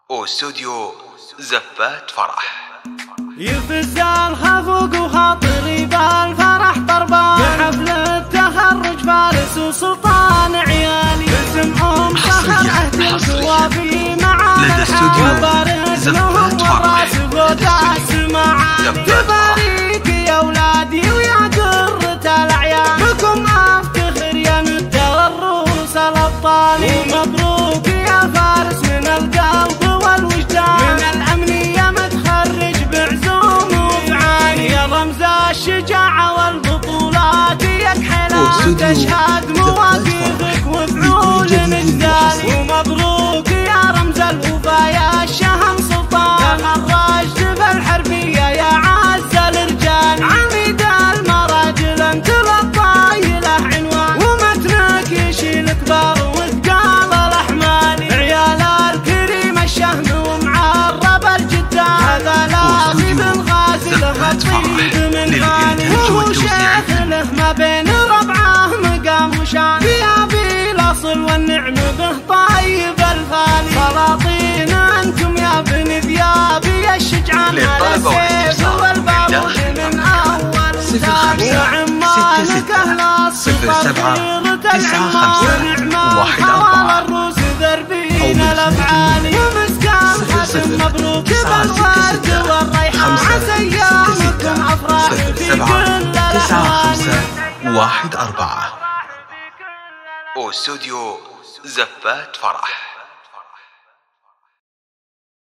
استوديو زفات فرح. يفز الخفوق وخاطري بالفرح طربان، بحفل التخرج فارس وسلطان عيالي، باسم ام فخر اهدي القوافي مع الحال، وبارك لهم والراس وداس معالي. تباريك يا اولادي ويا قرة الاعيان، بكم افتخر يا مدة الروس الابطال، ومبروك يا فارس من القلب والوجدان، من الامنية متخرج بعزوم وفعالي، يا رمز الشجاعة والبطولات يكحل تشهد مواقفك وفعول مجدالي، ومبروك يا رمز الوفا يا الشهم سلطان، تخرجت بالحربية يا عز الرجال، عميد المراجل انت للطاي له عنوان، ومتنك يشيل كبار وثقال الاحمال، عيال الكريم الشهم ومعرب الجدان، هذا لاخذ الغازل الطيب من غالي، وهو شيخ له ما بين ربعه مقام وشان، ثيابي الاصل والنعم به طيب الفالي، سلاطين انتم يا بن ثيابي الشجعان، على السيف والبارود من اول ثاني، وعمالك اهل الصفر خيرة العمال، ونعمان الروس ذربين الافعالي، ومسكان ختم مبروك بالورد والريحان، عسى ايامكم افراح في كل الاحوال. 954 استوديو زفات فرح.